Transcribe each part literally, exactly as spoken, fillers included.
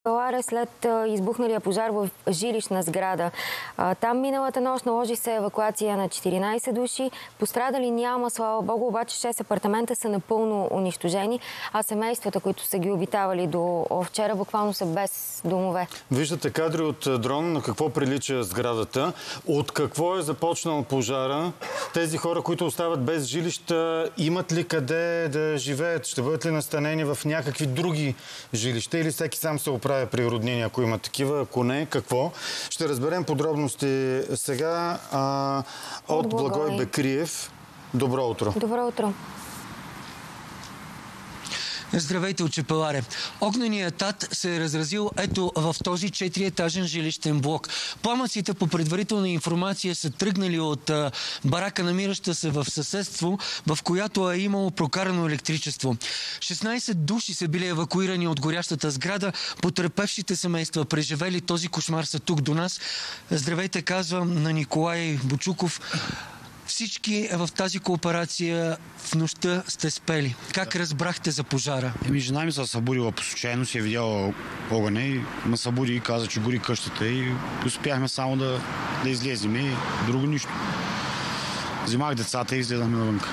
Чепеларе след избухналия пожар в жилищна сграда. Там миналата нощ наложи се евакуация на четиринайсет души. Пострадали няма, слава Богу, обаче шест апартамента са напълно унищожени, а семействата, които са ги обитавали до вчера, буквално са без домове. Виждате кадри от дрон на какво прилича сградата. От какво е започнал пожара? Тези хора, които остават без жилища, имат ли къде да живеят? Ще бъдат ли настанени в някакви други жилища или всеки сам се оправя при роднини, ако има такива? Ако не, какво? Ще разберем подробности сега а, от, от Благой Бекриев. Добро утро. Добро утро. Здравейте от Чепеларе. Огненият ад се е разразил ето в този четириетажен жилищен блок. Пламъците по предварителна информация са тръгнали от а, барака, намираща се в съседство, в която е имало прокарано електричество. шестнайсет души са били евакуирани от горящата сграда. Потърпевшите семейства, преживели този кошмар, са тук до нас. Здравейте, казвам на Николай Бочуков. Всички в тази кооперация в нощта сте спели. Как разбрахте за пожара? Еми, жена ми се събудила по случайно, си е видяла огъня и ме събуди и каза, че гори къщата и успяхме само да, да излезем и друго нищо. Взимах децата и излезахме навънка.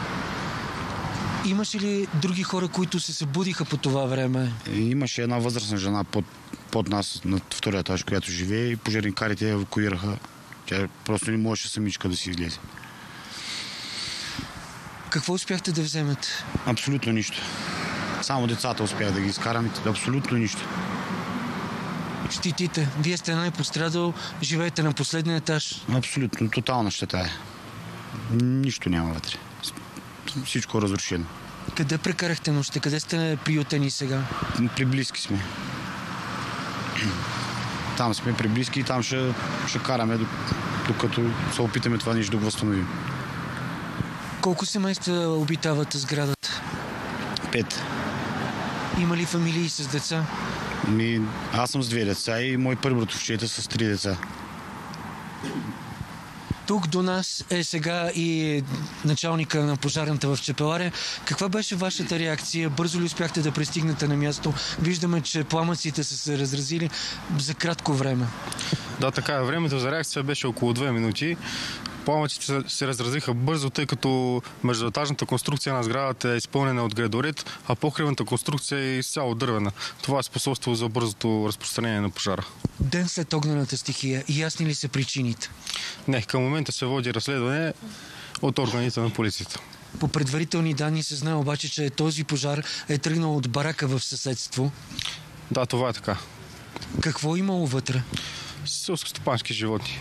Имаше ли други хора, които се събудиха по това време? И имаше една възрастна жена под, под нас на втория етаж, която живее и пожарникарите я евакуираха. Тя просто не можеше самичка да си излезе. Какво успяхте да вземете? Абсолютно нищо. Само децата успях да ги изкарам. Абсолютно нищо. Щитите. Вие сте най-пострадал, живеете на последния етаж. Абсолютно. Тотална щета е. Нищо няма вътре. Всичко е разрушено. Къде прекарахте нощта? Къде сте приютени сега? При близки сме. Там сме при близки и там ще, ще караме, докато се опитаме това нещо да го възстановим. Колко семейства обитават сградата? Пет. Има ли фамилии с деца? Ми, аз съм с две деца и мой първи братовчета с три деца. Тук до нас е сега и началника на пожарната в Чепеларе. Каква беше вашата реакция? Бързо ли успяхте да пристигнете на място? Виждаме, че пламъците са се разразили за кратко време. Да, така е. Времето за реакция беше около две минути. Пламъците се разразиха бързо, тъй като междуетажната конструкция на сградата е изпълнена от гредорит, а покривната конструкция е изцяло дървена. Това е способствало за бързото разпространение на пожара. Ден след огнената стихия, ясни ли са причините? Не, към момента се води разследване от органите на полицията. По предварителни данни се знае обаче, че този пожар е тръгнал от барака в съседство. Да, това е така. Какво имало вътре? Селскостопански животни.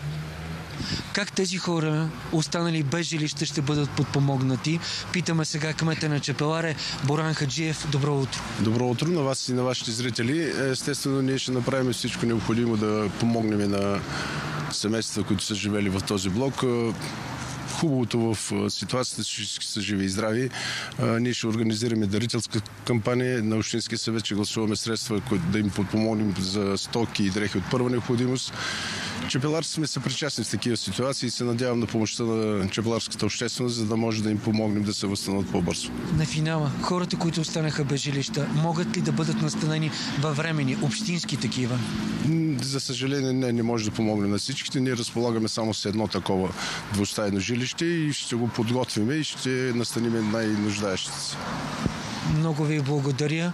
Как тези хора, останали без жилище, ще бъдат подпомогнати? Питаме сега кмета на Чепеларе, Боран Хаджиев. Добро утро. Добро утро на вас и на вашите зрители. Естествено, ние ще направим всичко необходимо да помогнем на семействата, които са живели в този блок. Хубавото в ситуацията, че всички са живи и здрави. Ние ще организираме дарителска кампания на Общинския съвет, че гласуваме средства, които да им подпомогнем за стоки и дрехи от първа необходимост. Чепеларци сме съпричастни в такива ситуации и се надявам на помощта на чепеларската общественост, за да може да им помогнем да се възстановят по-бързо. На финала, хората, които останаха без жилища, могат ли да бъдат настанени във времени, общински такива? За съжаление, не, не може да помогнем на всичките. Ние разполагаме само с едно такова двустайно жилище и ще го подготвим и ще настаним най-нуждаещите се. Много ви благодаря.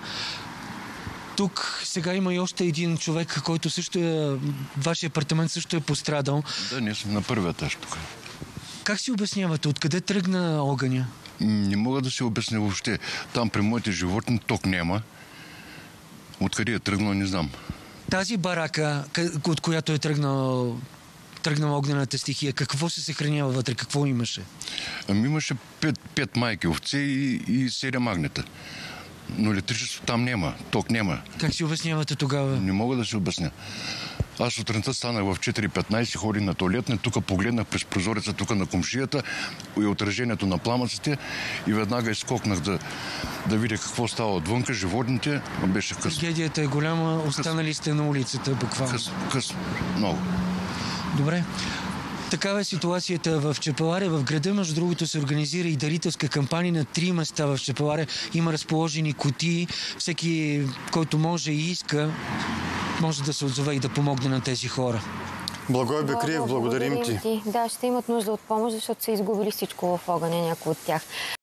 Тук сега има и още един човек, който също е... Вашия апартамент също е пострадал. Да, ние сме на първия етаж тук. Как си обяснявате? Откъде тръгна огъня? Не мога да се обясня въобще. Там при моите животни ток няма. Откъде е тръгнал, не знам. Тази барака, от която е тръгнал, тръгнала огнената стихия, какво се съхранява вътре? Какво имаше? Ами имаше пет, пет майки овце и, и седем магнета. Но електричество там няма, ток няма. Как си обяснявате тогава? Не мога да се обясня. Аз сутринта станах в четири и петнайсет, ходих на туалетна, тук погледнах през прозореца тук на комшията и отражението на пламъците и веднага изскокнах да, да видя какво става отвънка, животните, беше късно. Трагедията е голяма, останали сте на улицата буквално. Късно, късно, много. Добре. Такава е ситуацията в Чепеларе. В града, между другото, се организира и дарителска кампания на три места в Чепеларе. Има разположени кутии. Всеки, който може и иска, може да се отзове и да помогне на тези хора. Благой Бекриев, благодарим ти. Да, ще имат нужда от помощ, защото са изгубили всичко в огъня, някои от тях.